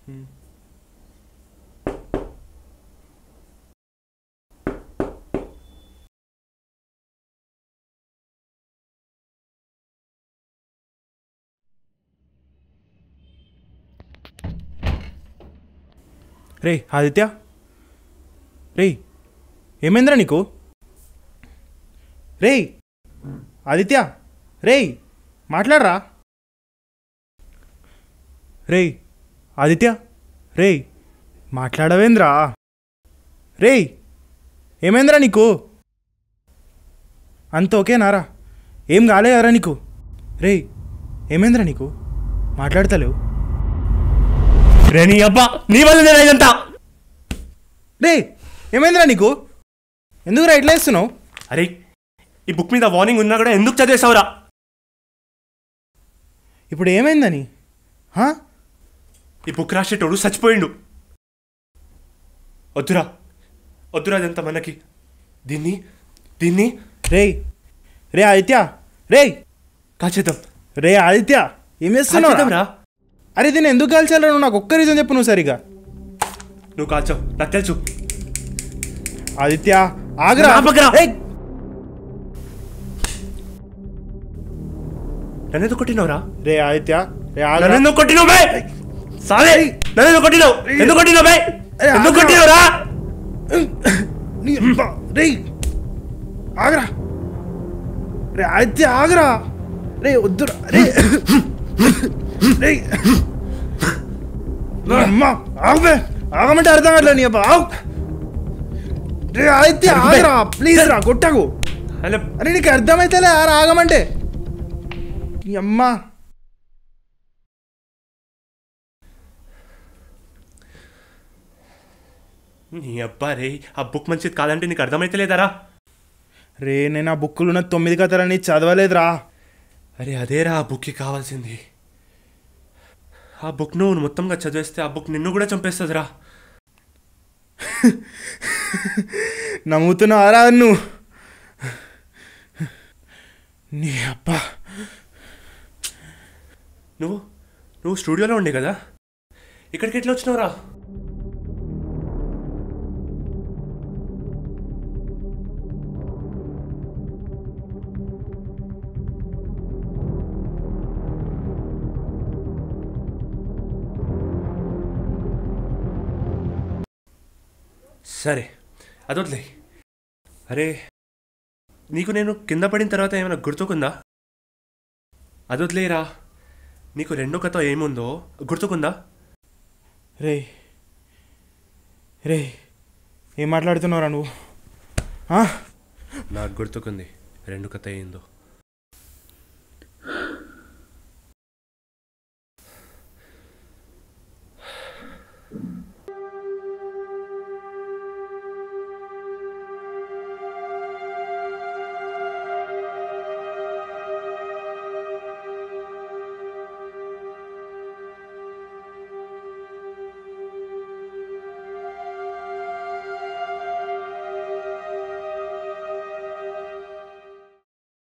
రే ఆదిత్య, రే ఏమైందిరా నీకు? రే ఆదిత్య, రే మాట్లాడరా. రే ఆదిత్య, రే మాట్లాడవేంద్రా? రే ఏమైందిరా నీకు? అంత ఓకేనారా? ఏం కాలేదరా నీకు? రే ఏమైందిరా నీకు? మాట్లాడతలేవు. రే నీ అబ్బా, నీ వల్ల ఇదంతా. రే ఏమైందిరా నీకు? ఎందుకురా ఇట్లా వేస్తున్నావు? అరే ఈ బుక్ మీద వార్నింగ్ ఉన్నా కూడా ఎందుకు చదివేసావురా? ఇప్పుడు ఏమైందని? ఈ బుక్ రాసేటోడు చచ్చిపోయిండు. వద్దురా వద్దురా, అదంతా మనకి. దీన్ని దీన్ని రే రే ఆదిత్య, రే కాచేద్దాం. రే ఆదిత్య ఏం చేస్తున్నావు రా? అరే దీన్ని ఎందుకు కాల్చాలో నాకు ఒక్క రీజన్ చెప్పు నువ్వు సరిగా. నువ్వు కాల్చావు నాకు తెలుసు. ఆదిత్య ఆగ్రా. నన్నెందుకు కొట్టినవురా? రే ఆదిత్య, రే నన్నెందుకు కొట్టినవు బే? సారీ, నన్నెందుకు కొట్టినవు? ఎందుకు కొట్టినవు బే? ఎందుకు కొట్టినవురా? రే ఆగ్రా. రే ఆదిత్య ఆగ్రా. రే వద్దురా. రే రే అమ్మా ఆగబే. ఆగమంటే అర్థం కావట్లే నీ అబ్బా. ఆగు. రే ఆదిత్య ఆగరా ప్లీజ్ రా, కొట్టకు. అరే నీకు అర్థమైతేలే ఆగమంటే. అమ్మా నీ అబ్బా రే, ఆ బుక్ మంచిది కాదంటే నీకు అర్థమైతే లేదారా? రే నేను ఆ బుక్కులు ఉన్న 9 కథలని చదవలేదురా. అరే అదేరా ఆ బుక్కి కావాల్సింది. ఆ బుక్ నువ్వు మొత్తంగా చదివేస్తే ఆ బుక్ నిన్ను కూడా చంపేస్తుందిరా. నమ్ముతున్నావారా నువ్వు? నీ అబ్బా. నువ్వు స్టూడియోలో ఉండే కదా, ఇక్కడికి ఎట్లా వచ్చినావురా? సరే అదొద్దులే. అరే నీకు నేను కింద పడిన తర్వాత ఏమైనా గుర్తుకుందా? అదొద్దులేరా, నీకు రెండో కథ ఏముందో గుర్తుకుందా? రే రే ఏం మాట్లాడుతున్నావురా నువ్వు? నాకు గుర్తుకుంది రెండో కథ ఏందో.